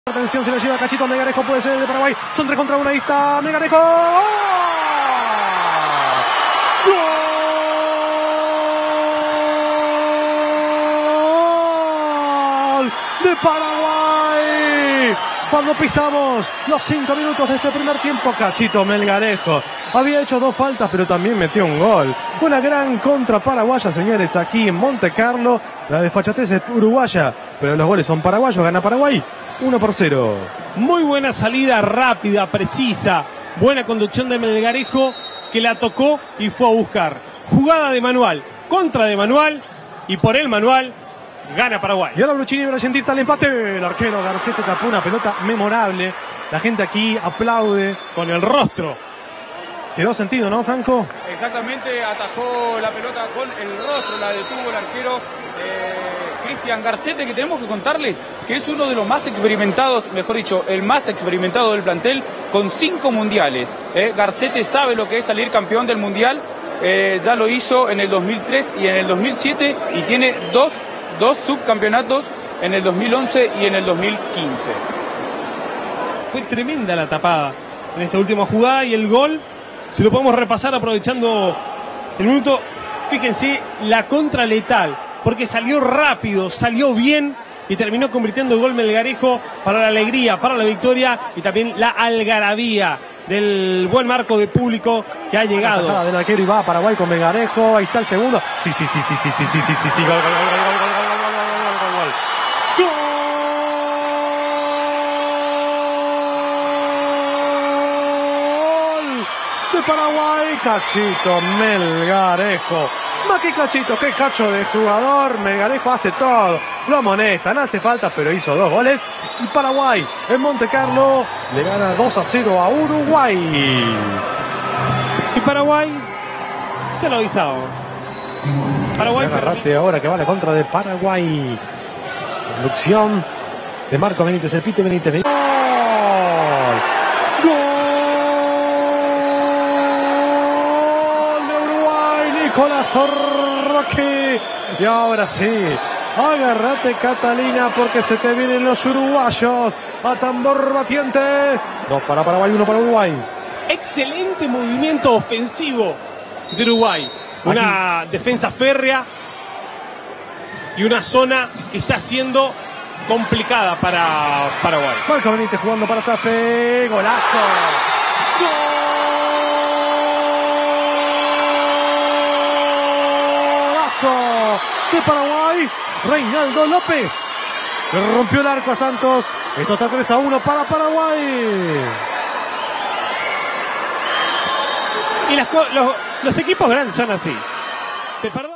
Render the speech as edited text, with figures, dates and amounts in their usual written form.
Atención, se lo lleva Cachito Melgarejo, puede ser el de Paraguay. Son 3 contra 1, ahí está Melgarejo. ¡Gol de Paraguay! Cuando pisamos los 5 minutos de este primer tiempo, Cachito Melgarejo había hecho 2 faltas, pero también metió un gol. Una gran contra paraguaya, señores, aquí en Monte Carlo. La desfachatez es uruguaya, pero los goles son paraguayos. Gana Paraguay 1-0. Muy buena salida, rápida, precisa. Buena conducción de Melgarejo, que la tocó y fue a buscar. Jugada de Manual, contra de Manual, y por el Manual gana Paraguay. Y ahora Bruchini va a sentir tal empate. El arquero Garcete tapó una pelota memorable. La gente aquí aplaude. Con el rostro. Quedó sentido, ¿no, Franco? Exactamente, atajó la pelota con el rostro, la detuvo el arquero Cristian Garcete, que tenemos que contarles que es uno de los más experimentados, mejor dicho, el más experimentado del plantel, con 5 mundiales. Garcete sabe lo que es salir campeón del mundial, ya lo hizo en el 2003 y en el 2007, y tiene dos subcampeonatos en el 2011 y en el 2015. Fue tremenda la tapada en esta última jugada, y el gol, si lo podemos repasar aprovechando el minuto, fíjense la contra letal, porque salió rápido, salió bien y terminó convirtiendo el gol Melgarejo para la alegría, para la victoria y también la algarabía del buen marco de público que ha llegado. La del arquero y va a Paraguay con Melgarejo, ahí está el segundo. Sí, gol. De Paraguay, Cachito Melgarejo. Más que Cachito, qué cacho de jugador. Melgarejo hace todo, lo amonestan, hace falta, pero hizo 2 goles. Y Paraguay en Monte Carlo le gana 2-0 a Uruguay. Y Paraguay, te lo avisaba. Paraguay, agarrate ahora que va la contra de Paraguay. Conducción de Marco Benítez, el Pite Benítez. Nicolás Roque. Y ahora sí, agárrate, Catalina, porque se te vienen los uruguayos a tambor batiente. 2 para Paraguay, 1 para Uruguay. Excelente movimiento ofensivo de Uruguay. Una defensa férrea y una zona que está siendo complicada para Paraguay. Marco Benítez jugando para Safe. Golazo. De Paraguay, Reinaldo López le rompió el arco a Santos. Esto está 3-1 para Paraguay. Y los equipos grandes son así.